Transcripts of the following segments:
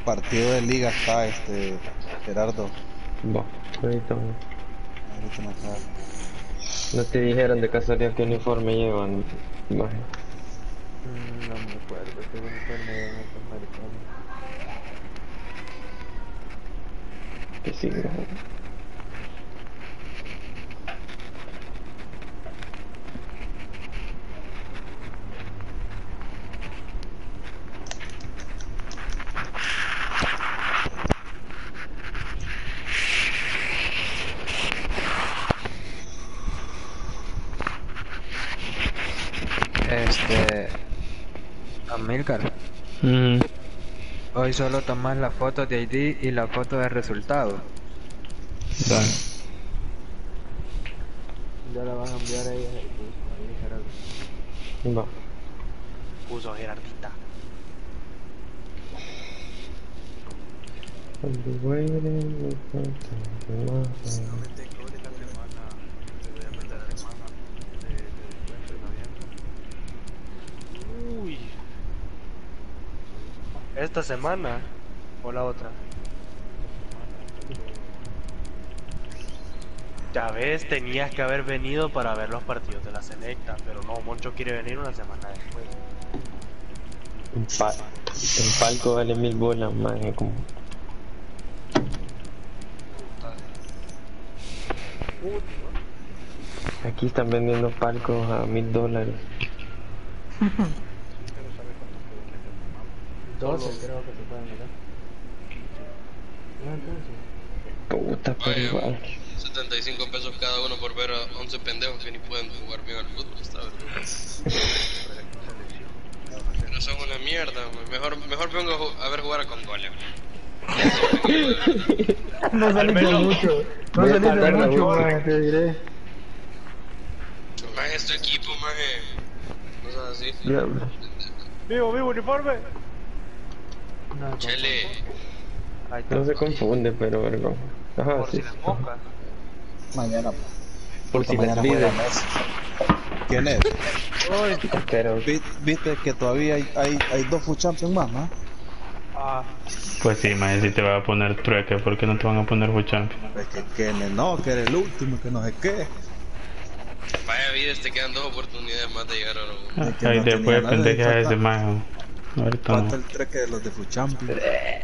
partido de liga está Gerardo. Va, ahorita, Ahorita me acaba. no te dijeron de casualidad qué uniforme llevan, maje. No me acuerdo qué uniforme llevan estos maricones. Que sí, maje. Amilcar, Mm, hoy solo tomas la foto de ID y la foto de resultado. dale. Ya la van a enviar ahí, ahí Gerardo. Va. Puso Gerardita. Básicamente creo que esta semana te voy a meter a semana de descuento en Avianca. Uy. ¿Esta semana o la otra? Esta semana, ya ves, tenías que haber venido para ver los partidos de la Selecta, pero no, Moncho quiere venir una semana después. El palco vale 1000 bolas, maje, como. Aquí están vendiendo palcos a $1000. Pero ¿sabes cuánto puede meter tu mamá? 12 creo que se pueden meter. 15. No, entonces. Puta, pero igual. 75 pesos cada uno por ver a 11 pendejos que ni pueden jugar bien al fútbol, está verdad. Pero es con selección. ¿Qué vas a hacer? Pero son una mierda, güey. Mejor vengo a ver jugar a Congolia. No saliste mucho. No saliste mucho, man, te diré. Más es tu equipo, más cosas así. Diablo. ¡Vivo, uniforme! No, Chele, Ahí está. No se confunde, pero verga. Ajá, Por sí. si las moscas. Mañana, Por si las mañana juega vidas. Messi. ¿Quién es? Pero, ¿Viste que todavía hay dos Food Champions más, ¿no? Ah, Pues sí, maje, si te va a poner trueque, ¿por qué no te van a poner Food Champion? Es que no, que era el último, que no sé qué. vaya vida, te quedan 2 oportunidades más de llegar a la Es que Ahí no después tenía nada y pendeja falta- ese maje. Ahorita Falta no. el treque de los de Food Champions.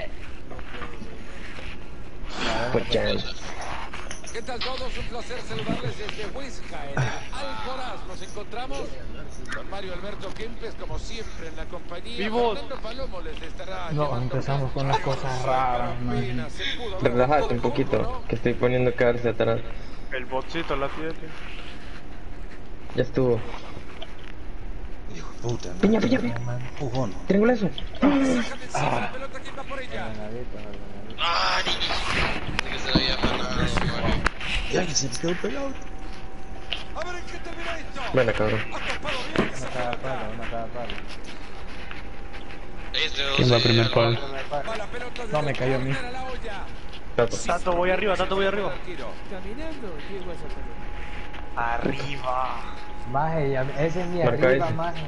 pues ya. ¿Qué tal todos? Un placer saludarles desde Huesca, en Alcoraz. Nos encontramos con Mario Alberto Kempes, como siempre, en la compañía. ¡Vivos! Fernando Palomo les estará No, llevando empezamos con las cosas raras, man. apenas se pudo ver Relájate un poco, poquito, ¿no? que estoy poniendo caerse atrás. el botcito la tiene. Ya estuvo. Hijo de puta, ¿no? Piña, piña, Me empujón. Triangulazo. Saca de encima la pelota, ¿quién va por ella? Ordenadito, ordenadito. ¡Ay! De que se la había ganado, güey. Ya que se me quedó pegado. A ver en qué termina esto. Bueno, cabrón. Ha tapado bien esa pelota. Una cada palo. ¿Quién va primer palo? Va la pelota de No, me cayó a mí. a la olla. Tato. Tato, voy arriba, Tato, voy arriba. Caminando, llegó a esa pelota. Arriba. Maje, ese es mi Marca arriba, ese. maje.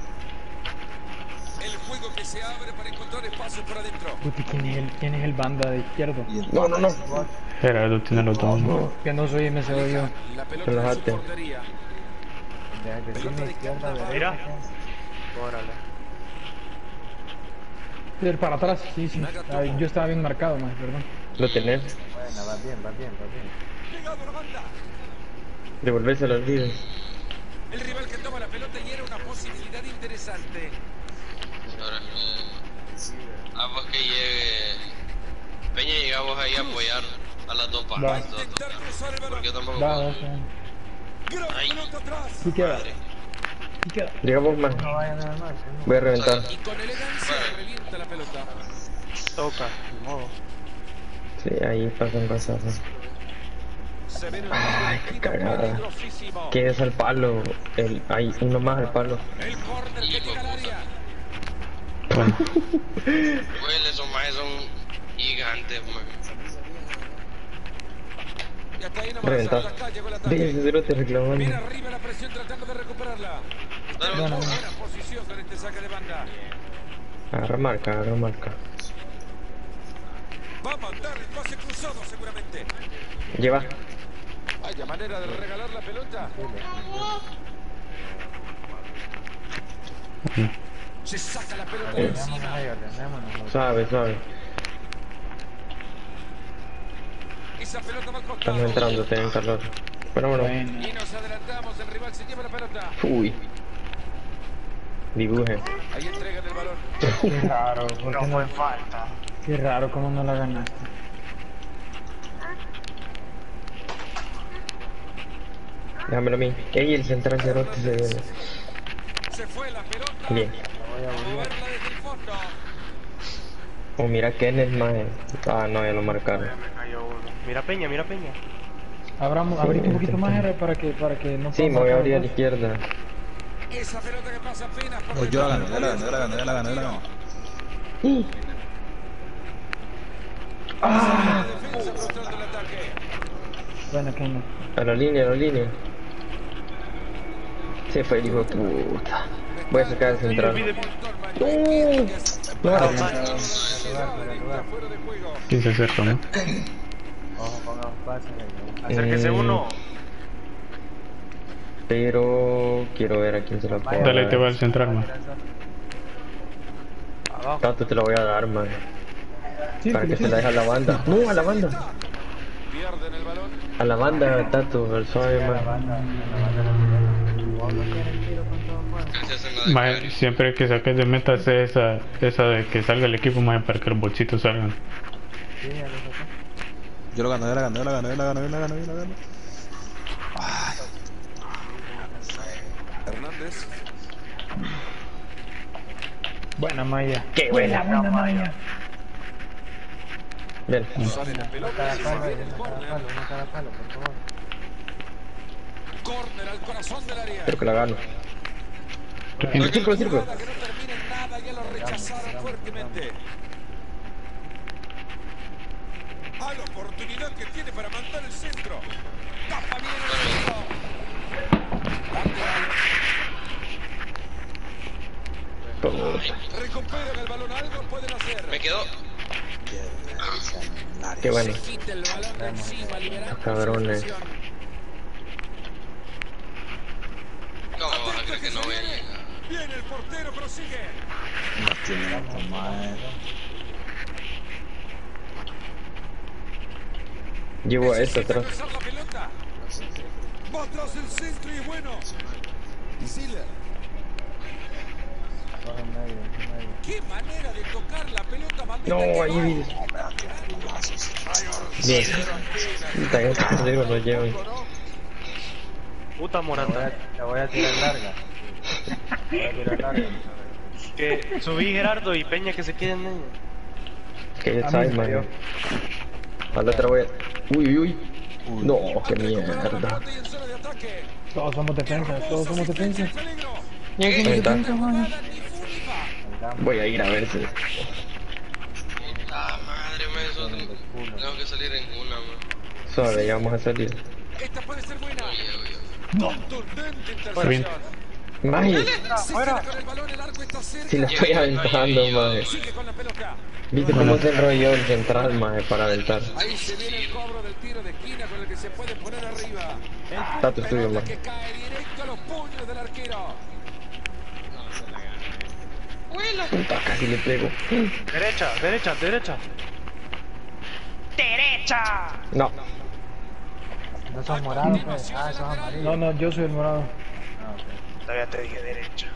El juego que se abre para encontrar espacio por adentro. Puti, ¿quién es el banda de izquierdo? No, no, no. Gerardo tiene los dos. ¿no? Que no soy MCO yo. La pelota en su Relájate. portería. Deja que sí, Pelota mi de izquierda, Candaba. Mira. derecha. Órale. Ir para atrás, sí, sí. Ay, yo estaba bien marcado, maje, perdón. Lo tenés. Bueno, va bien. Llegado la banda. Devolverse a los líderes. El rival que toma la pelota y era una posibilidad interesante. Ahora, vos que llegue. Peña, llegamos ahí a apoyar a las dos Va. partes. Intentar cruzar el balón. Porque tampoco Va, puedo. va, va. Gran Ay. pelota atrás. Sí queda, Madre. sí queda. Llegamos más. No vaya nada más. Voy a reventar. Y con elegancia revienta la pelota. Toca, de modo. Sí, ahí pasan cosas. Se ve Ay, qué cagada. peligrosísimo. ¿Quién es al palo? Hay uno más al palo. El córner que llega al área. Bueno, Güey, esos majes son gigantes, man. Y hasta ahí nomás. Reventar. Hasta acá llegó el Ve ataque. ese cerote reclamando. Viene arriba la presión tratando de recuperarla. Dale, No, no, no. Buena posición con este saque de banda. Agarra marca, agarra marca. Va a mandar el pase cruzado seguramente. Lleva. Vaya manera de regalar la pelota. Se saca la pelota de encima. Suave, suave. Esa pelota va al costado. Estamos entrando, tienen calor. Pero bueno. Y nos adelantamos, el rival se lleva la pelota. Uy. Dibuje. Ahí entregan el balón. Qué raro, ¿por No qué fue no? falta. Qué raro, ¿cómo no la ganaste? Déjamelo a mí. Ey, el central cerote se viene. Se fue la pelota. Bien. Moverla desde el fondo. Oh, mira Kenneth, maje. Ah, no, ya lo marcaron. Me cayó uno. Mira Peña, mira Peña. Abrite un poquito más, R, para que no Sí, me pueda voy a marcar abrir a la los dos. izquierda. Esa pelota que pasa apenas por Oh, yo la gano, yo la gano, yo la gano, yo la gano, yo la gano. La defensa frustrando el ataque. Bueno, que no. A la línea, a la línea. Se fue el hijo de puta. Voy a sacar el central. Claro. Fuera de juego. ¿Quién se acerca, no? Acérquese uno. Pero quiero ver a quién se la puedo Dale, dar. te va al central, man. Abajo. Tato, te la voy a dar, man. Sí, Para que sí. se la deje a la banda. No, a la banda. Pierden el balón. A la banda, Tato, al suave, man. Casi hacen la de Maje, Cari. siempre que saques de meta, hace esa de que salga el equipo, más para que los bolsitos salgan. Yo lo gano, yo la gano, yo la gano, yo la gano, yo la gano, yo la gano. Hernández. Buena Maya. Qué buena. Buena Maya. Bien. Sale la pelota. Se viene el córner. Córner al corazón del área. Creo que la gano. Repito. Círculo, círculo. Jugada que no termina en nada, ya lo rechazaron fuertemente. A la oportunidad que tiene para mandar el centro. Tapa bien el centro. Todos. Recuperan el balón, algo pueden hacer. Me quedó. Qué bueno. Se quita el balón de encima, liberando Cabrones. esa presión. ¿Cómo vas a creer que no voy a llegar? Viene el portero, prosigue. No tiene la madre. Llevo a esta Necesita atrás. cruzar la pelota. Va atrás el centro y bueno. Siller. Qué manera de tocar la pelota, maldita. No, que ahí va. vi. Bien. Puta, que digo, no llevan. Puta Morata. La voy a tirar larga. Que subí Gerardo y Peña que se queden en ella. Que ya sabes, man. A la otra voy a... Uy, uy, uy. No, qué mierda. Pelota y en zona de ataque. Todos somos defensas, todos somos defensas. Peligro. Todos somos Ahí está. defensas, Maya. Nada ni fu ni fa. Voy a ir a ver si... Ah, madre mía, eso tengo que salir en una, man. Suave, ya vamos a salir. Esta puede ser buena. Oye. Contundente Bien. intercepción. Maje, Se queda con el balón, el arco está cerca. si la estoy aventando, maje. Sigue con la pelota. ¿Viste cómo se enrolló el central, maje, para aventar? Ahí se viene el cobro del tiro de esquina con el que se puede poner arriba. Tato es tuyo, Pelota maje. que cae directo a los puños del arquero. Puta, casi le pego. Derecha, derecha, derecha. ¡Derecha! No. No son morados, pues. Ah, son amarillos. No, no, yo soy el morado. Todavía te dije derecha.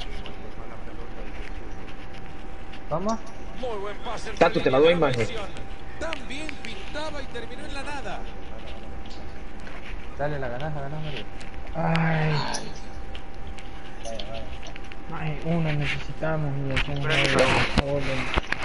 ¿Cómo? Muy buen pase. Tato, te la doy, maje. Tan bien pintaba y terminó en la nada. Dale, la ganás, Mario. Ay. Ay, una necesitamos y aquí no hay orden.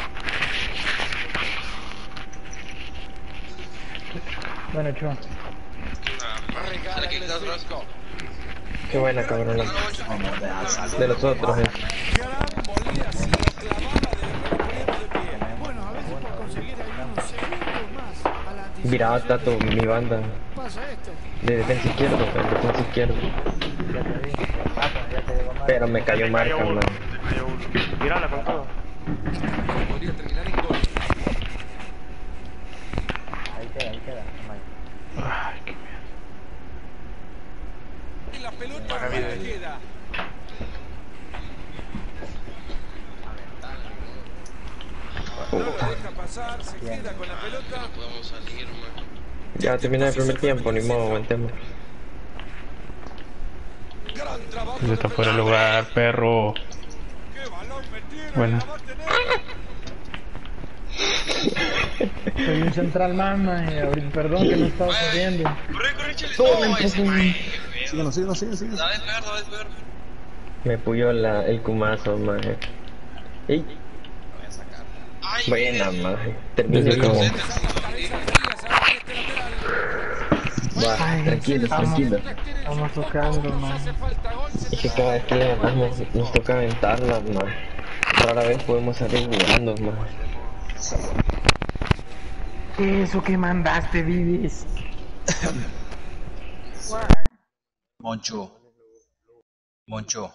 Bueno, Chua. ¿Será que queda atrás? Qué buena, cabrona. De los otros, Gran volea así clavada de recuperemos de pie. Bueno, a veces por conseguir algunos segundos más a la anticipación Mira, Tato, mi banda. pasa esto. De defensa izquierdo, de defensa izquierdo. Pero me cayó marca, uno. man. Te cayó uno. Mírala con todo. Podría terminar en gol. Ay, qué mierda. Y la pelota no le queda. No la deja pasar, se queda con la pelota. No podemos salir, man. Ya terminé el primer tiempo, ni modo, aguantemos. Gran trabajo Eso de está fuera de Fernando. lugar, perro. ¡Qué balón metieron! Bueno. La va a tener. Soy un central man, maje. Ahorita, perdón que no estaba corriendo. Corre, échale. No, ese man. Síguelo, síguelo, síguelo, síguelo. La despegar, la despegar. Me puyó el cumazo, maje. Ey, Ay, buena, maje. Terminé Desde como... que- Va, tranquilo, tranquilo. Estamos tocando, maje. Es que cada vez que le ganamos nos toca aventarla, maje. Rara vez podemos salir jugando, maje. Eso que mandaste, Vivis. Moncho.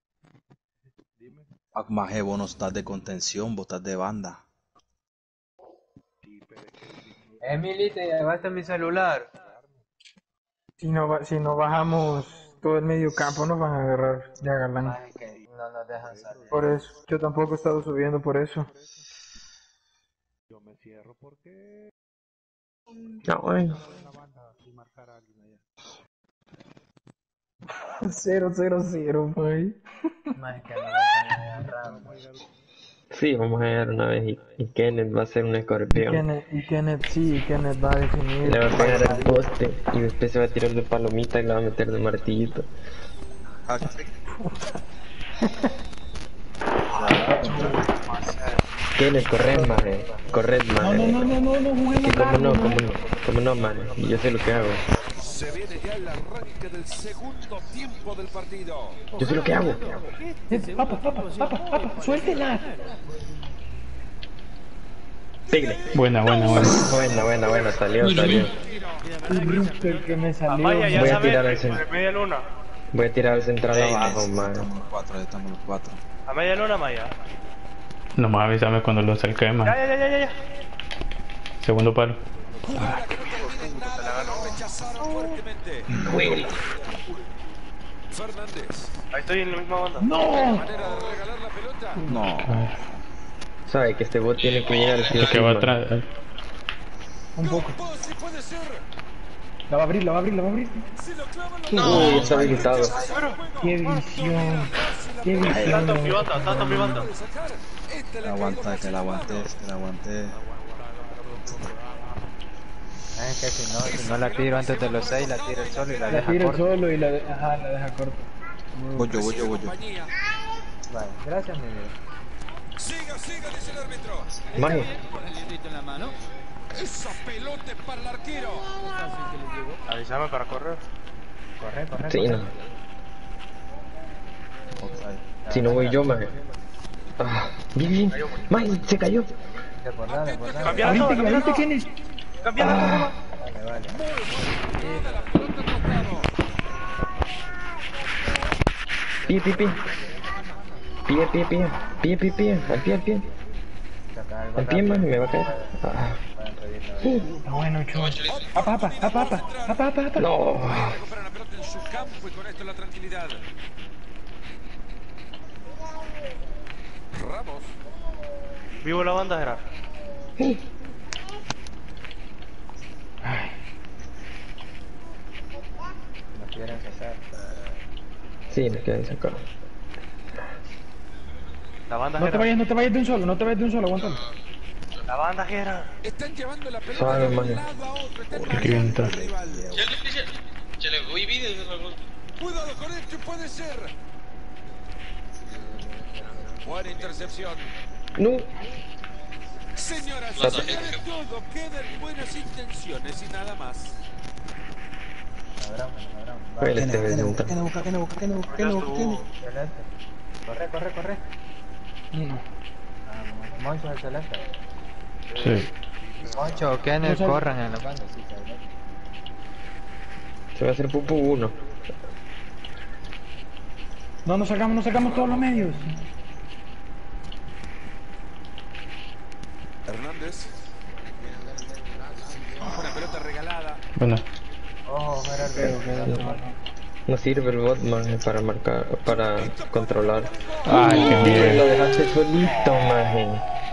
Maje, vos no estás de contención, vos estás de banda. Emily, te llevaste mi celular. Si no bajamos todo el medio campo, nos van a agarrar de agalán. Ay, que no nos dejan salir. Por eso, yo tampoco he estado subiendo por eso. No, bueno. 0-0-0, maje. Más que no nos están agarrando. Sí, vamos a llegar una vez y Kenneth va a ser un escorpión. Kenneth va a definir. Le va a pegar al poste y después se va a tirar de palomita y le va a meter de martillito. Kenneth, corred, maje. Corred, maje. No, juguemos Que como no, largo, maje. como no, maje. Y yo sé lo que hago. Se viene ya el arranque del segundo tiempo del partido. Yo sé lo que hago. Papa, suéltela. Pégale. Buena, buena, buena. Buena, salió. El que me salió. Vaya, ya Voy a sabes, tirar al centro. a media luna. Voy a tirar al central abajo, maje. Estamos los cuatro. A media luna, Maya. Nomás avísame cuando lo acerque, man. Ya. Segundo palo. Jugada que no termina en nada, lo rechazaron fuertemente. Fernández. Ahí estoy en la misma banda. Manera de regalar la pelota. No. Sabe que este bot tiene que llegar al El final. que va atrás. Un poco. Sí puede ser. La va a abrir. Si lo clavan Uy, está habilitado. Qué visión. Tanto mi banda. puede sacar. Este le Aguanta, que la aguanté. Es que si no la tiro antes de los 6, la tiro el solo y la La deja tira corta. solo y la deja corta. Voy yo. compañía. Vale, gracias, mi vida. Siga, dice el árbitro. Maje, Esa pelota es para el arquero. Avísame para correr. Corre. sí, no. Si no voy yo, maje. Ah, bien. Maje, se cayó. Desbordada. Cambia la toma. Ahorita, Kenneth. Cambia la toma. Vale. La pelota al costado. Pie. Al pie, maje, me va a caer. Ah, Está bueno, chulo. Apa. no. Recupera la pelota en su campo y con esto la tranquilidad. Ramos. Vivo la banda, Gerard. No quieren sacar. Sí, me quedé sacado. La banda, No te Gerard. vayas de un solo, aguántalo. La banda, Gerard. Están llevando la pelota Suave, de un maje. lado a otro. Están Qué bien marcando está. al rival. Chale, voy video de la gol. Cuidado con esto, puede ser. Buena intercepción. No. Señoras y Plata. señores, todo queda en buenas intenciones y nada más. Huele este vecino. ¿Qué busca? Corre. No. Moncho es el celeste. Sí. Moncho o Kenneth No sé. corran en la banda. Sí, Se va a hacer pupu uno. No, nos sacamos todos los medios. Hernández. Buena pelota Bueno, Ojo, Gerardo, No sirve el bot, maje, para marcar, para controlar. ay, qué Lo mierda. dejaste solito, maje.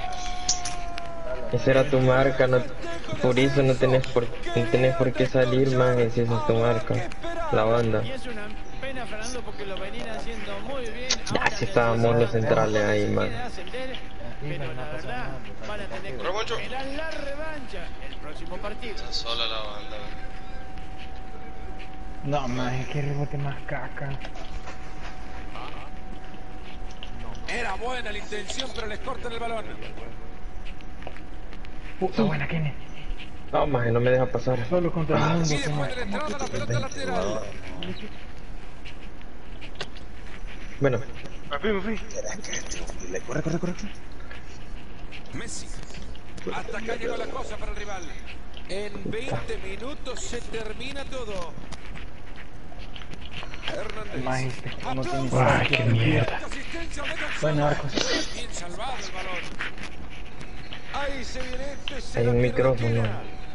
Esa era tu marca, no, por eso no tenés por qué salir, maje, si esa es tu marca. La banda. Y es una pena, Fernando, porque lo venían haciendo muy bien. Ya, si estábamos los centrales ahí, maje. Pero la verdad, van a tener que esperar la revancha el próximo partido. Está sola la banda. No, maje, qué rebote más caca. Era buena la intención, pero les cortan el balón. Puta buena, Kenneth. No, maje, no me deja pasar. Solo contra el mundo, Sí, como... después de la entrada, la pelota lateral. Bueno, Corre. Messi. Hasta acá llegó la cosa para el rival. En 20 minutos se termina todo. Hernández. Maje, no tiene... Ay, qué mierda. Asistencia, Bueno, Arcos. bien salvado el balón. Ahí se viene este. hay un micrófono.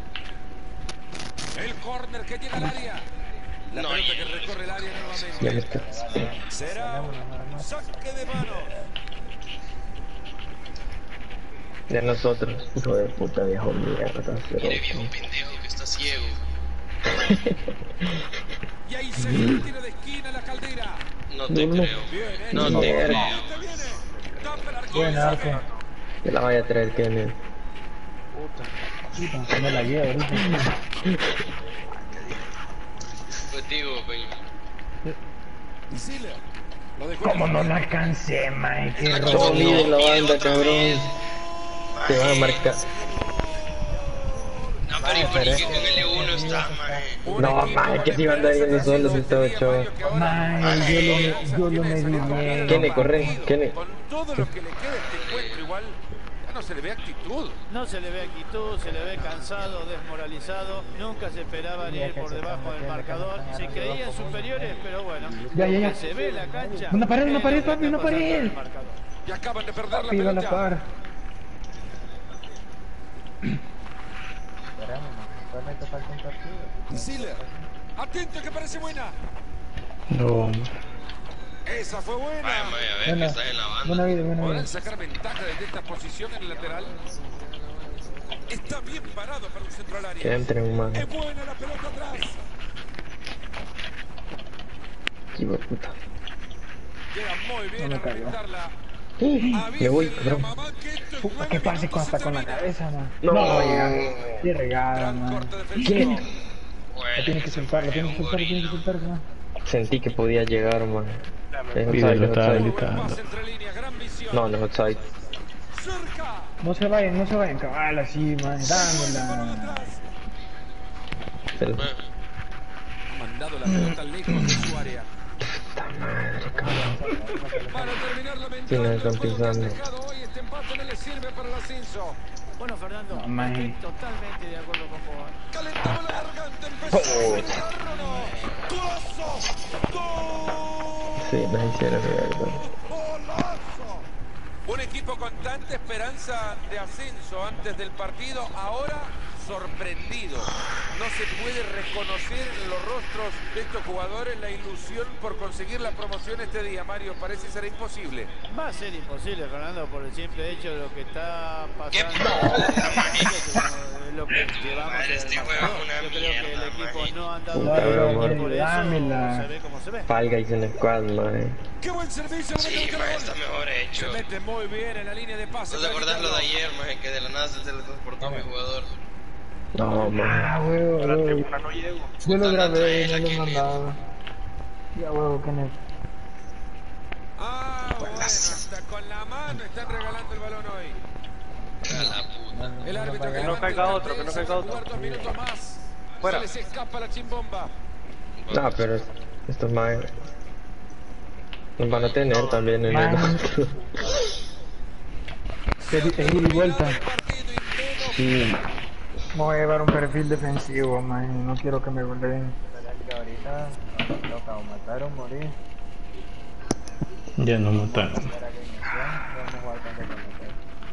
El córner que llega al área. La No, pelota y- que recorre el área Ya me nuevamente. está. Será un saque de mano. De nosotros. Hijo de puta viejo mierda. Mire, viejo pendejo que está ciego. Y ahí se viene el tiro de esquina la Caldera. No te creo. Bien, No No, te no. creo. Este viene. Tapa el arquero. Buen arco. Que la vaya a traer Kenneth. Puta, no la llevo ahorita. Contigo, peña. Siller. Lo dejó ¿Cómo no la alcancé, maje? Qué La robo. No olvides la banda, otra cabrón. vez. Te van a marcar. No, pero ¿y que con L1 está, maje? No, maje, que si van a andar yendo solos si estaba chavo. Maje, yo lo medí bien. Kenneth, corre, Kenneth. Con todo lo que le queda a este encuentro igual, ya no se le ve actitud. No se le ve actitud, se le ve cansado, desmoralizado. Nunca se esperaban ir por debajo del marcador. Se creían superiores, pero bueno, Ya. lo que se ve en la cancha. Una pared, es lo que papi, está una pasando en pared. el marcador. Y acaban de perder la Pido la pelota. par. Siller. Atento que parece buena. No, Esa fue buena. Vaya, a ver que Buena, estás en la banda. buena vida, buena vida. ¿Podrán sacar ventaja desde esta posición en el lateral? Está bien parado para un centro al Que área. entren, maje. Es buena la pelota atrás. Hijo de puta. Llega muy bien No me a cayó. reventarla. Me voy, Avísenle a cabrón. mamá que esto en Puta, 9 ¿qué pase minutos hasta se con la termina. cabeza, man? No. va a llegar. Qué regada, Gran man. corte defensivo. Lo tiene que soltar, lo tiene que soltar, lo tiene que soltar, man. Sentí que podía llegar, maje. Es Pídelo, outside, es está outside. Buen habilitado. pase entre líneas, gran visión. No, no es outside. Cerca. No se vayan, cabal, así, man. Dámela. Pero- Ha mandado la pelota lejos de su área. Puta madre, cabrón. Para terminar Sí, lamentando nos el están juego que has pisando. dejado hoy, este empate no le sirve para el ascenso. Bueno, Fernando, No, man. estoy totalmente de acuerdo con vos. Calentamos la garganta, empezó a acelerar, ¿o no? ¡Golazo! ¡Gol! Sí, nos hicieron mierda. ¡Golazo! Un equipo con tanta esperanza de ascenso antes del partido, ahora sorprendido. No se puede reconocer en los rostros de estos jugadores la ilusión por conseguir la promoción este día, Mario. Parece ser imposible. Va a ser imposible, Fernando, por el simple hecho de lo que está ¿Qué pasando. Es lo que llevamos Madre, en el este juego marcador. es una Yo creo que el mierda, equipo maje. no ha andado Puta, bien, amor. y por eso Dámela. se ve como se ve. Fall Guys en el squad, maje. ¡Qué buen servicio! le mete Sí, el maje, gol. está mejor hecho. Se mete muy bien en la línea de pase. ¿No te para acordás lo de quitarlo. ayer, maje? Que de la nada se teletransportó mi jugador. No, maje. Ah, huevo, huevo. Yo lo grabé y no lo he mandado. Ya, huevo, Kenneth. Ah, bueno, hasta con la mano están regalando el balón hoy. A la puta. El árbitro Que no caiga otro, que no caiga otro. Jugar 2 minutos más. Fuera. Se les escapa la chimbomba. No, pero estos majes nos van a tener también en el Man. otro. Es ir y vuelta. Partido intenso. Sí, Me voy a llevar un perfil defensivo, man. No quiero que me goleen. ya nos mataron.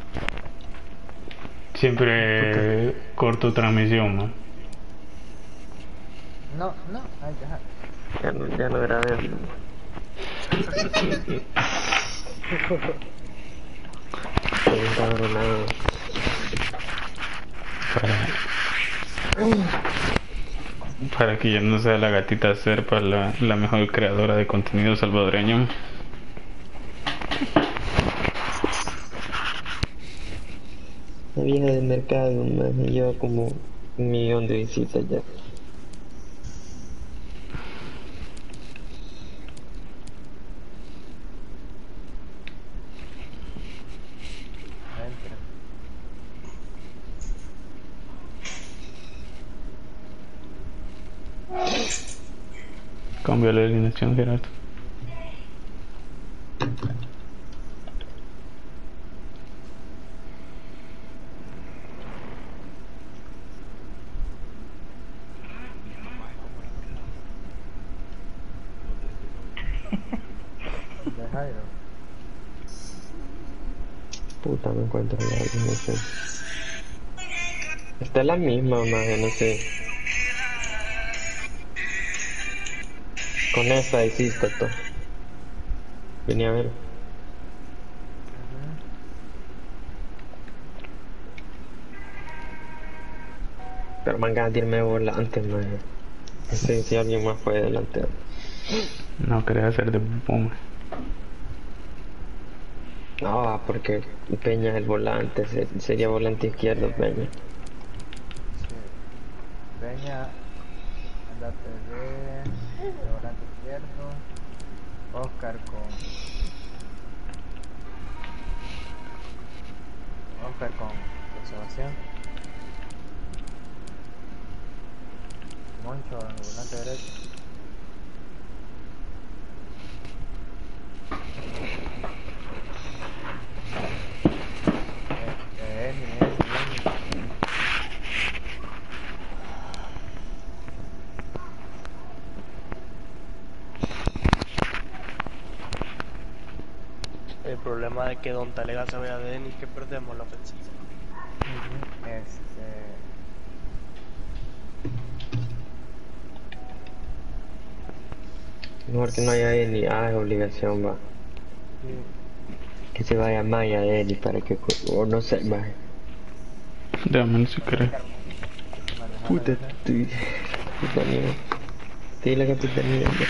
Siempre corto transmisión, man. No, no, ay, deja. Ya no grabé. Estoy encabronado. Para que ya no sea la gatita Serpa la mejor creadora de contenido salvadoreño. La vieja del mercado, me lleva como 1.000.000 de visitas ya. Entra. Cambio la alineación, Gerardo. De Jairo. Puta, no encuentro la alineación. Esta es la misma, maje, no sé. Con esta hiciste todo. Venía a ver. Pero me encanta irme volante, maje. No sé si alguien más fue delantero. No quería hacer de bomba. No, porque Peña es el volante, sería volante izquierdo, Peña. Sí. Peña, andate de volante izquierdo. Oscar con Sebastián. Moncho en el volante derecho. Emi. El problema de que Don Talega se vaya de Denis, que perdemos la ofensiva. Mejor que no haya Eni, es obligación, va. Que se vaya Maya Eni para que... o no sé, va. Déjame si querés. Puta, estoy... capitanía. Estoy la capitanía, va.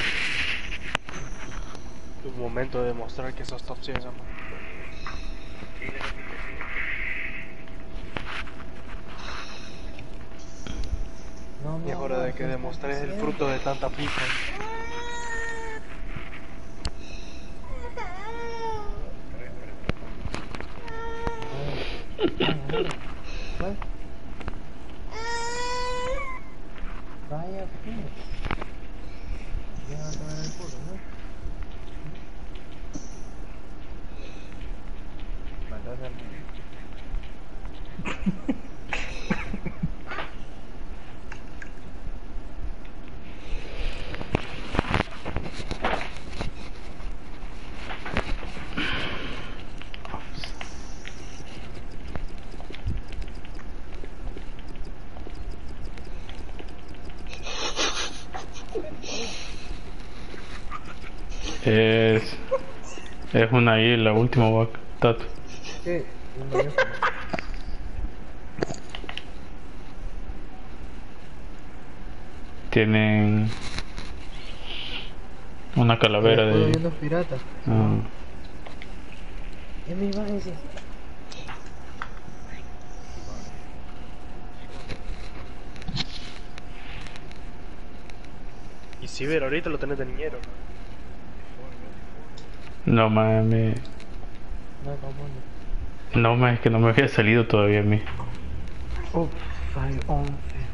Es un momento de demostrar que sos top 100, amor. Y es hora de que demostres el fruto de tanta pipa. Vaya pues. Deja de tomar el culo, ¿no? Mataste al niño. Es una isla, último Tato. Sí, Tienen una calavera de... los piratas. Es mi imagen ese. Y si ver, ahorita lo tenés de niñero. No mames. No mames, es que no me había salido todavía a mí. Uf, hay 11.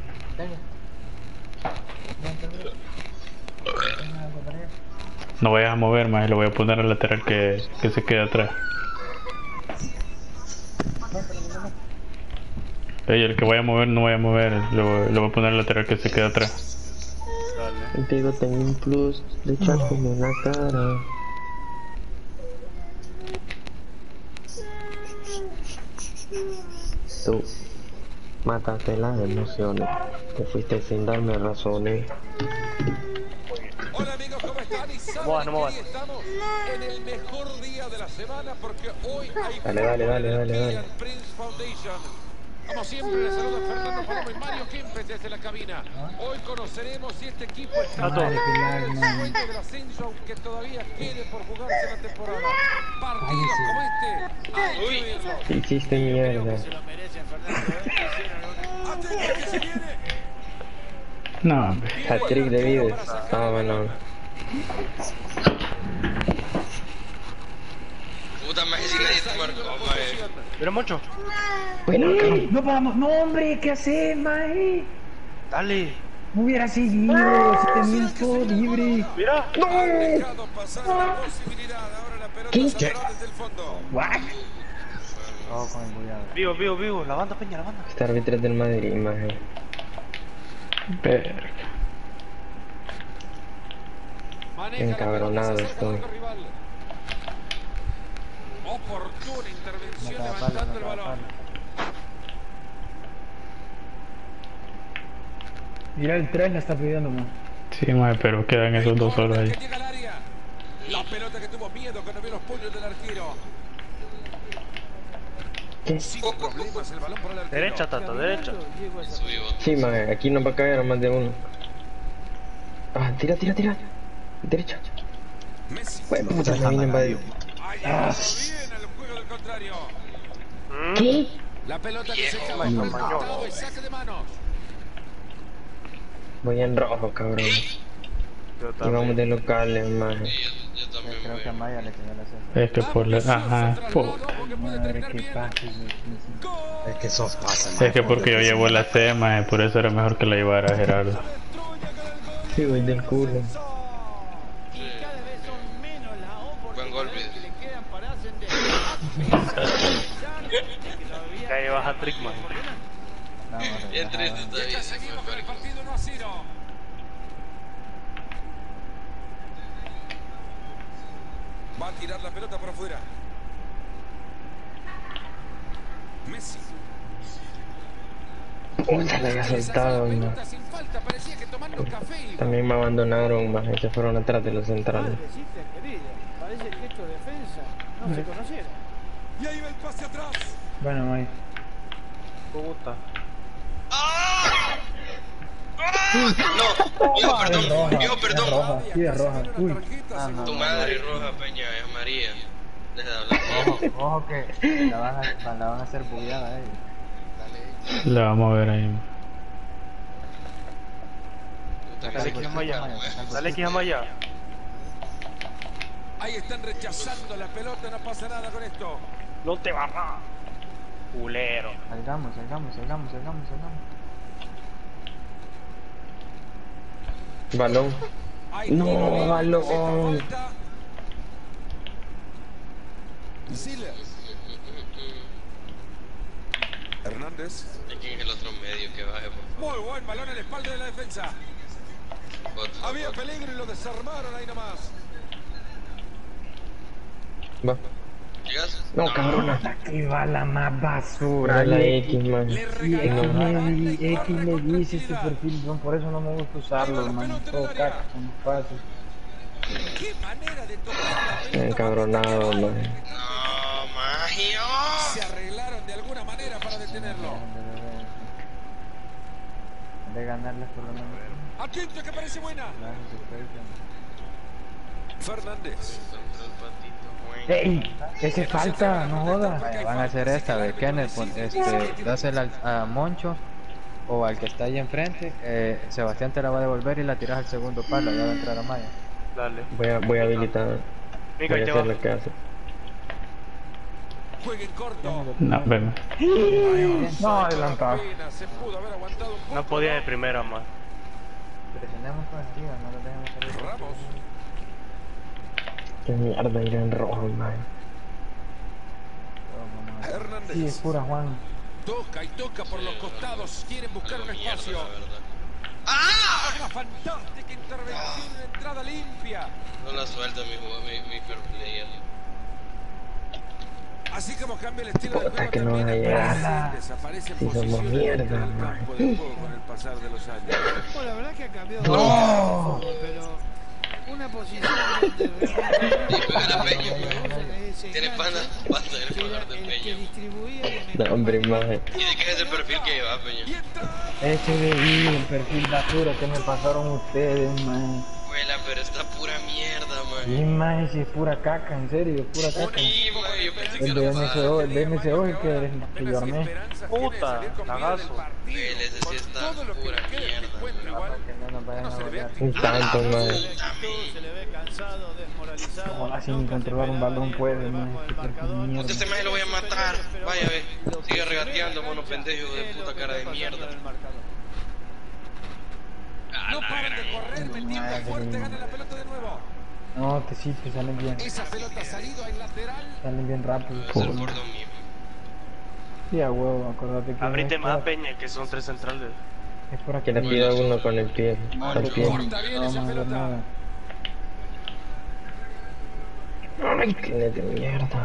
No vayas a mover más, lo voy a poner al lateral que se quede atrás. Ey, el que vaya a mover no vaya a mover, lo voy a poner al lateral que se quede atrás. Contigo tengo un plus de echárseme en la cara. Tú mataste las emociones, te fuiste sin darme razones. Hola amigos, ¿cómo están? Y saben No que me hoy estamos en el mejor día de la semana porque hoy hay Dale. Prince Foundation. Como siempre, les saluda Fernando Palomo y Mario Kempes desde la cabina. Hoy conoceremos si este equipo está en el sueño del ascenso, aunque todavía quede por jugarse la temporada. Partidos como este, hay que verlo. ¿Qué hiciste mierda? Se lo merecen, Fernando, ¿eh? ¡Atento que se viene! No, hombre. Hat-trick de Vives. Ah, bueno. Puta, más si nadie te marcó, mae. Mira, Moncho. Bueno, No vamos, no hombre, ¿qué haces, mae? Dale. Me hubiera seguido, si tenías todo libre. Mira. Han dejado pasar la posibilidad. Ahora la pelota saldrá desde el fondo. What? Oh, con el bullado. Vivo. La banda, Peña, la banda. este árbitro es del Madrid, maje. Verga. Encabronado estoy. Oportuna intervención levantando el balón. Mira, el 3 la está pidiendo, man. Sí, maje, pero quedan esos dos solos ahí. Que llega al área. La pelota que tuvo miedo cuando vio los puños del arquero. Sin problemas el balón por el arquero. Derecha, Tato, derecha. Subí vos. Sí, maje, aquí no va a caer a más de uno. Ah, tira. Derecha. Messi. Bueno, puta, me vine invadido. Ha llegado bien al juego del contrario. ¿Qué? La pelota que se acaba por el costado y saque de manos. Voy en rojo, cabrón. Y vamos de locales, maje. Sí, yo también Creo voy. que Maya le quedó la cesta. Es que por la... Ajá, puta. Madre, qué fácil. Es que sos pasa, Es que porque yo llevo la C, maje, por eso era mejor que la llevara Gerardo. Sí, voy del culo. Y cada vez son menos las Buen gol, oportunidades que le quedan para ascender. Ya llevas a trick, man. Bien triste todavía. Ya seguimos con el partido 1-0. Va a tirar la pelota por afuera. Messi. Puta, la había soltado, maje. Pelota sin falta, parecía que tomando café iba. También me abandonaron, maje, se fueron atrás de los centrales. Madrecita querida, parece que esto de defensa no se conociera. Y ahí va el pase atrás. Bueno, mae. Puta. No, viejo, perdón. Roja, sí, es roja. Uy. Tu madre roja, Peña, es María. Deja de hablar. Ojo que la van a hacer bugueada ellos. La vamos a ver ahí. Dale, Quijamaya. Dale, Quijamaya. Ahí están rechazando la pelota, no pasa nada con esto. No te barra. Culero. Salgamos. Balón. Ahí No, tiene bien, balón. esta falta. Silas. Hernández. ¿Quién es el otro medio que baje, por favor? Muy buen balón en la espalda de la defensa. Otro, Había otro. peligro y lo desarmaron ahí nomás. Va. ¿Llegas? No, cabrona. Aquí va la más basura. Era la Y X, maje. Le X regalaron la banda y me corre con dice este tranquilidad. perfil, son por eso no me gusta usarlo, man. Todo caca, son fácil. Qué manera de tocar la pelota. Encabronado, maje. No, magio. Se arreglaron de alguna manera para detenerlo. De ganarles por lo menos. Atento que parece buena. Fernández. Contra el patito, güey. ¡Ey! ¡Ese falta! ¡No jodas! Vaya, van a hacer esta, ve, Kenneth, dásela a Moncho o al que está ahí enfrente. Sebastián te la va a devolver y la tiras al segundo palo, ya va a entrar a Maya. Dale. Voy a habilitar. Venga, Voy ahí a te hacer va. lo que hace. Jueguen corto. No, ven. No, adelantado. Apenas se pudo haber aguantado un poco. No podía de primera más. Presionemos por arriba, no lo dejemos salir. Ramos. Qué mierda ir en rojo, maje. Hernández. Sí, es pura Juan. Toca y toca por los costados. Quieren buscar un Mierda, espacio. la verdad. Una fantástica intervención. Una entrada limpia. No la suelta mi fair player. Así como cambia el estilo del Puta, juego que no también van a llegar. aparece, desaparecen Si somos posiciones mierda, dentro del man. campo de juego con el pasar de los años. Bueno, la verdad que ha cambiado bastante el fútbol, pero una posición donde Pegar a Peña. ese Tiene enganche, pana de que era jugador de el que Peña. distribuía y el No, hombre, maje. ¿Y de qué es ese perfil que lleva, Peña? Ese de ahí, el perfil basura que me pasaron ustedes, man. Abuela, pero está pura mierda, man. Y man, si es pura caca, en serio, pura caca. Sí, man, yo pensé que El de era MSO, el de MSO es que yo armé. Puta, cagazo. Él, ese sí está pura mierda. Que no nos vayan a volar. Un tanto, maje. se le ve cansado, desmoralizado. Como así Nunca controlar se un esperaba balón venir puede, por man. debajo del Qué marcador. mierda. Puta, este maje lo voy a matar. Vaya, ve. Sigue regateando, mono pendejo de puta cara de mierda. No paran de correr, metiendo fuerte, gana la pelota de nuevo. No, sí, te salen bien. Esa pelota ha salido al lateral. Salen bien rápido. Es el por lo mismo. Sí, a huevo, acordate que Abrite es más, por- Peña, que son 3 centrales. es por aquí. Que le pida uno con el pie. Al pie. Corta bien No esa vamos a ver pelota. nada. Ay, tiene de mierda.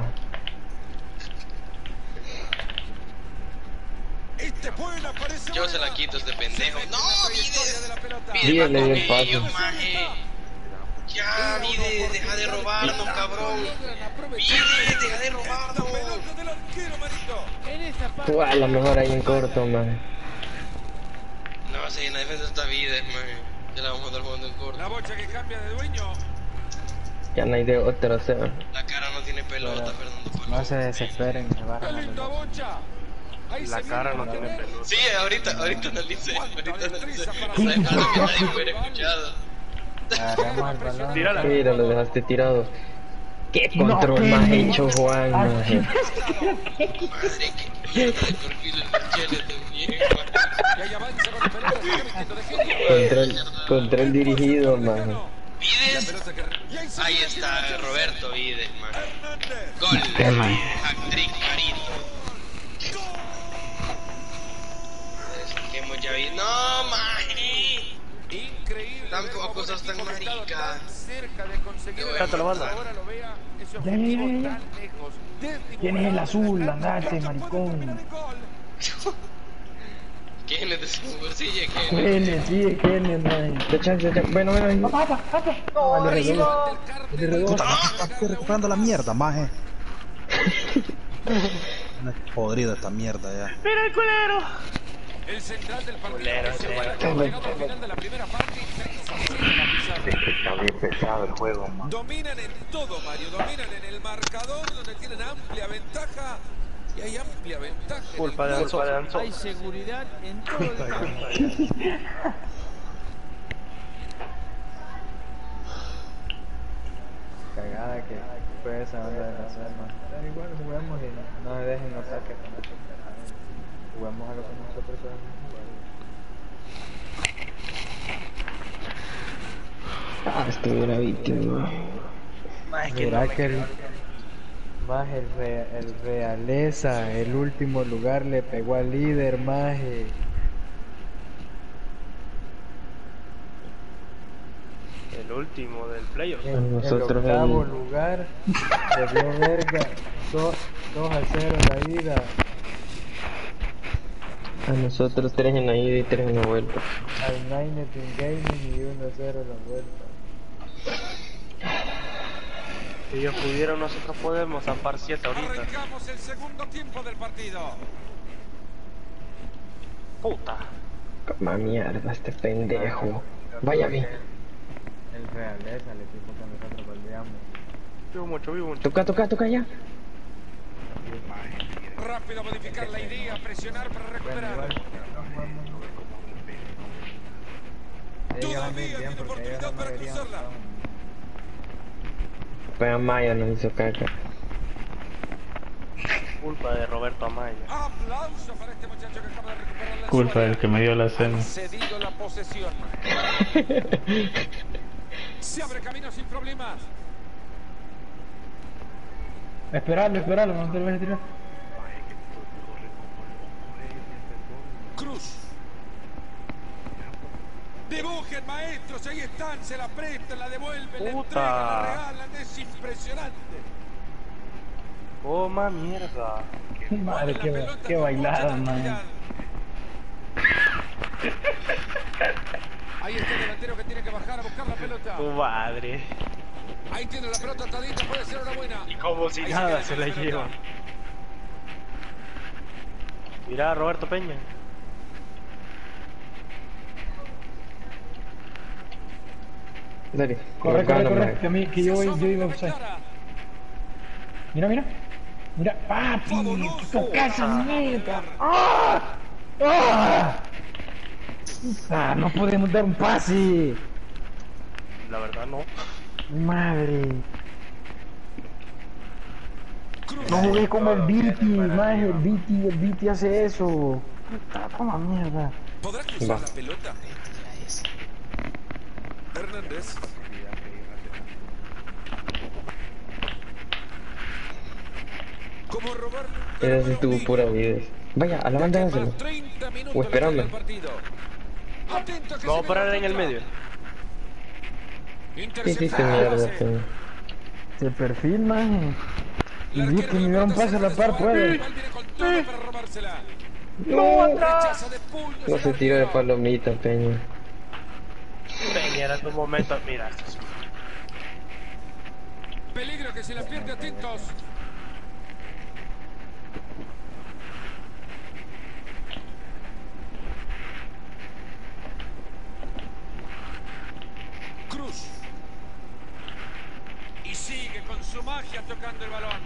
Este puede aparecer. Yo se la quito a este pendejo. No, Vides. Vides Vides, le dio va el con pase. ellos, maje. Ya, Vides, deja de robarnos, cabrón. Vides, deja de robarnos. Pelota del arquero, manito. En esta parte Tú, a lo mejor ahí en corto, maje. No, sí, en la defensa está Vides, maje. Ya la vamos a estar jugando en corto. La bocha que cambia de dueño. Ya no hay de otra, o sea. La cara no tiene pelota, Fernando. por No favor. se desesperen, me Qué bajan a linda los bocha. Ahí La se cara viene no con tiene él. pelota. Sí, ahorita analicé. Ahorita analicé. para O sea, es algo que nadie hubiera escuchado. Agarramos el balón. Tírala. Mira, lo dejaste tirado. ¿Qué control más hecho, Juan, maje? Madre, que mierda de perfil en los cheles también, maje. Y ahí avanza con la pelota. Sigue vistiendo de genio. Control dirigido, maje. La Vides. pelota que. Y ahí se Ahí viene está Guillermo Roberto Vides, maje. Hernández. Gol. Qué mal. Hat-trick Carito. Que hemos ya visto. ¡No, maje! Increíble. Tampoco ver cómo sos un tan equipo que estaba marica. tan cerca de conseguir el Ya te lo gol, mando. ahora lo vea ese Ya, objetivo ya. tan lejos. ¿Quién es el azul? Desdibujado. Andate, Creo que puede maricón. terminar en gol. ¿Quién es de su bolsilla? ¿Quién? Kenneth, sí, es Kenneth, man. Bueno, bueno, Papa. No, el redondo. El redondo. Puta, estoy recuperando la mierda, maje. Me he podrido esta mierda ya. El central del partido Culero, que se ese encuentra llegando al final de la primera parte. 6-0 en la pizarra. Está bien pesado el juego, man. Dominan en todo, Mario. Dominan en el marcador, donde tienen amplia ventaja. Y hay amplia ventaja. en el Culpa de gol. Anzo. Anzo. hay seguridad en todo el campo. Cagada que fue esa onda de la selva. Pero igual juguemos y no se dejen ataques. Juguemos a lo que nosotros sabemos jugar. Ah, estuviera víctima. Mira que el Realeza, el último lugar le pegó al líder, maje. El último del playoff. El Nosotros octavo el- lugar le dio verga 2-0 la ida. A nosotros 3 en la ida y 3 en la vuelta. Al Nine Team Gaming y 1-0 la vuelta. Si ellos pudieron, nosotros podemos zampar 7 ahorita. Arrancamos el segundo tiempo del partido. Puta. Coma mierda, este pendejo. Vaya bien. El Realeza, el equipo que nosotros volvíamos. Vivo mucho. Toca ya. Rápido modificar la idea, presionar para Bueno, recuperar. igual no jugamos. Ellos van bien, Todavía tiene porque ellos oportunidad la para mayoría no cruzarla. estaban. Pega Maya, nos hizo caca. Culpa de Roberto Amaya. Aplauso para este muchacho que acaba de recuperar la Culpa del que me dio la cena. cedido la posesión. Se abre camino sin problemas. Esperarlo, no te lo vayas a tirar. Cruz. Dibujen, maestros, ahí están, se la prestan, la devuelven, la Puta. entregan, la regalan, es impresionante. Coma mierda. Madre, qué bailada, man. Ahí está el delantero que tiene que bajar a buscar la pelota. Tu madre. Ahí tiene la pelota atadita, puede ser una buena. Y como si Ahí nada queda se la la pelota. lleva. Mira a Roberto Peña. Dale. Corre, Gana, corre, maje. que yo iba a usar. Mira, mira. Mira, papi, que toca esa mierda. ¡Ah! ¡Ah! Ah, no podemos dar un pase. La verdad no. Madre. No jugué como el Viti, maje, el Viti hace eso. Puta, toma mierda. ¿Podrá cruzar Va. la pelota? Hernández. Como robar. Esa sí estuvo pura vida. Vaya, a la banda dáselo. 30 minutos O esperame. le queda al partido. Atento que Vamos a se parar viene en el contra. medio. ¿Qué hiciste Interceptada mierda, pase. Peña? De perfil, maje. El Y arquero Viti de me la dio un pelota pase a la se par, resbala, puede. el rival viene con todo para robársela. No, Rechaza de puños no el se tira de arquero. palomita, Peña. Peña era tu momento. Mira. Peligro que se la pierde, atentos. Cruz. Y sigue con su magia tocando el balón.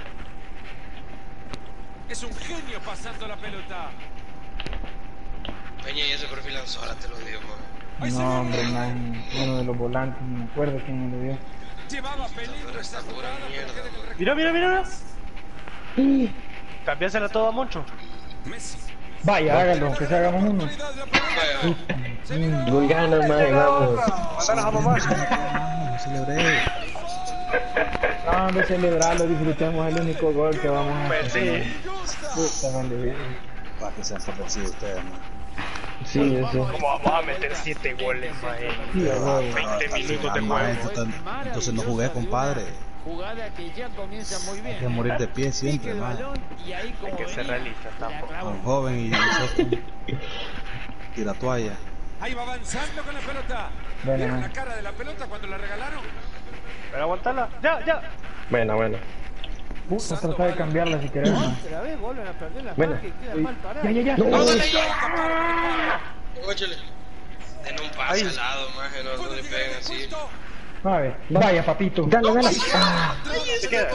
Es un genio pasando la pelota. Peña y ese perfil Anzola, te lo digo, man. Ahí se No, viene. hombre, maje. Uno de los volantes, no me acuerdo quién me lo dio. Llevaba peligro esa jugada, pero queda en el registro. Mira, mira, mira. Cambiásela todo a Moncho. Messi. Vaya, hágalo, que se hagamos uno. Oportunidad de la pelota. Vaya. Se viene. Gol gana, maje, vamos. Mandanos a mamá. No celebré. No, de celebrarlo, disfrutemos el único gol que vamos a Pues hacer. sí. Puta, vale. Para que sean fortalecidos ustedes, man. Sí, yo sé. ¿Cómo vamos a meter 7 goles, man? Sí, a huevo. 20 minutos de Ah, juego. entonces no jugué, compadre. Jugada que ya comienza muy bien. Hay que morir de pie siempre, Pique el man. balón y ahí como Hay que ser venía, realistas la tampoco. clavó. Un joven y nosotros. Tira toalla. Ahí va avanzando con la pelota. Bueno, ¿Vieron man. la cara de la pelota cuando la regalaron? Pero aguantala. Ya, ya. Buena, buena. Vamos a tratar de cambiarla si queremos. Otra vez vuelven a perder la Bueno. marca y quedan mal parados. Ya, ya, ya. No. Óchale. Den un pase al lado, maje, no le peguen así. A ver, vaya, papito. Dale, dale. Se queda.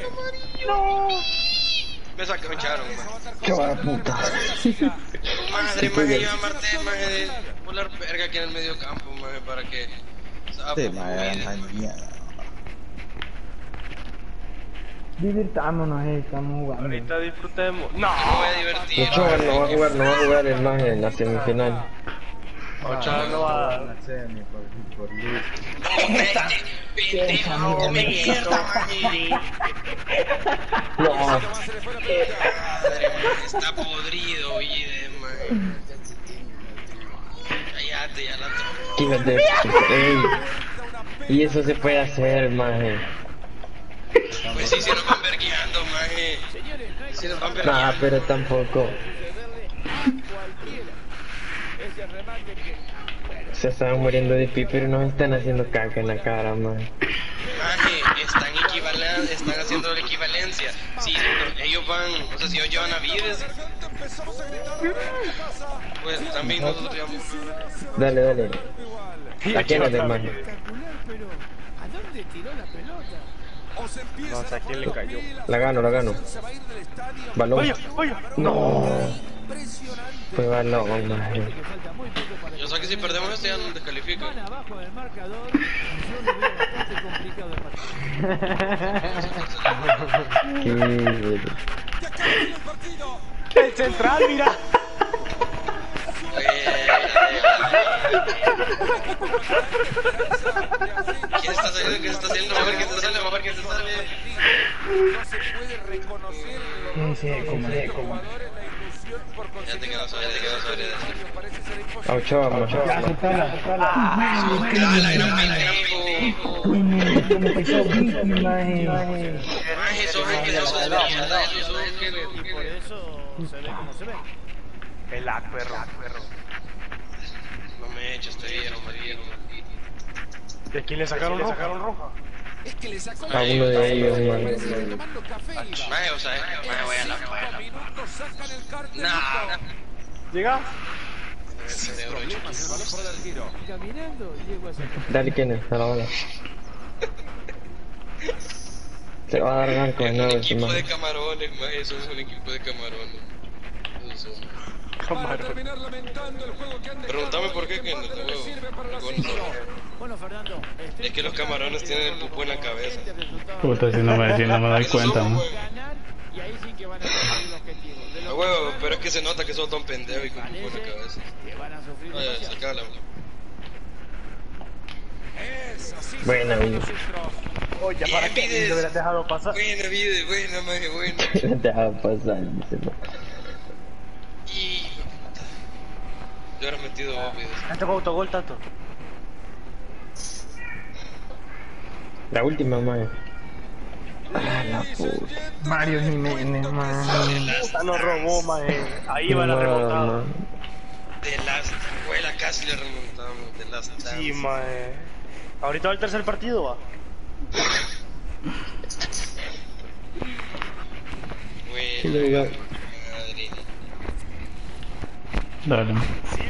Me sacaron, maje. Qué buena puta. Madre, maje, yo a Martel, maje, de volar verga aquí en el medio campo, maje, para que... Sí, man, ay, mierda. Divirtámonos, estamos jugando. Ahorita disfrutemos. No. Me voy a divertir. Ochoa no va a jugar, no va a jugar el maje en la semifinal. Ochoa no va a... Pendejo, no come mierda, maje. No, Madre, maje, está podrido, oye, maje. Cállate, ya la troco. quítate. Ey. Y eso se puede hacer, maje. Pues sí, se nos van vergueando, maje. Se nos van Nah, vergueando. pero tampoco. Cualquiera. Ese remate que Se estaban muriendo de pi, pero nos están haciendo caca en la cara, maje. Maje, están haciendo la equivalencia. Si ellos van, o sea, si ellos llevan a Vives, pues también nosotros llevamos. Dale, dale. ¿A quién es el maje? espectacular, pero ¿a dónde tiró la pelota? O se empieza No sé a quién le cayó. La gano, la gano. se va a ir del estadio. Balón. Oye, oye. No. Impresionante. Fue balón, maje. Que falta muy poco para Yo sé que si perdemos este ya nos descalifican. van abajo del marcador. Yo lo veo bastante complicado el partido. Qué... Ya acabó el partido. El central, mira. ¿Quién está saliendo? ¿Quién está saliendo? Vamos a ver quién está saliendo, vamos a ver quién está saliendo. No se puede reconocer en los Sí, rostros de como estos como. jugadores la ilusión presión por conseguir te quedas la sobre, parece ser imposible. Ochoa, Ochoa. Ya, aceptala. Maje, sos el que no se ve, Y por eso se ve como se ve. El perro. No me eches, estoy viejo, marido. ¿De quién le sacaron roja? Es que le sacó A uno de ellos, man. parece que tomando café iba. Maje, o sea, maje, voy a la 5 puerta. minutos sacan el cartel. Nah. Llega. Problemas el balón fuera del tiro. Caminando, llego a ese. Dale, ¿quién es? A la bola. Se va a dar arco de Un nuevo equipo encima. de camarones, maje, somos un equipo de camarones. Eso somos. Para terminar lamentando el juego que han dejado. Preguntame por qué que no te le huevo. sirve para el Algo no ascenso. sabía. Bueno, Fernando, Es que los camarones tienen el pupo en la cabeza. Puta, si no me doy cuenta, man. Ganar y ahí sí que van a conseguir el objetivo. De A lo huevo, contrario, pero es que se nota que sos tan pendejo y con pupo en la parece cabeza. que van a sufrir Vaya, demasiado. sacala. Es así. Buena vida. Oye, Bien, ¿para qué Vides. lo hubieras dejado pasar? Buena vida, buena, maje, buena. Deja pasar, dice, man. Y... Yo ahora metido vos, Vides. ¿Este fue autogol, Tato? La última, man. Ah, la puta. Mario Jiménez, man. Puta, nos robó, maje. Ahí va la No, remontada. man. De las... Huela, casi le remontamos. De las... Sí, maje. Ahorita va el tercer partido, va. Huela, madre. Dale. Sí,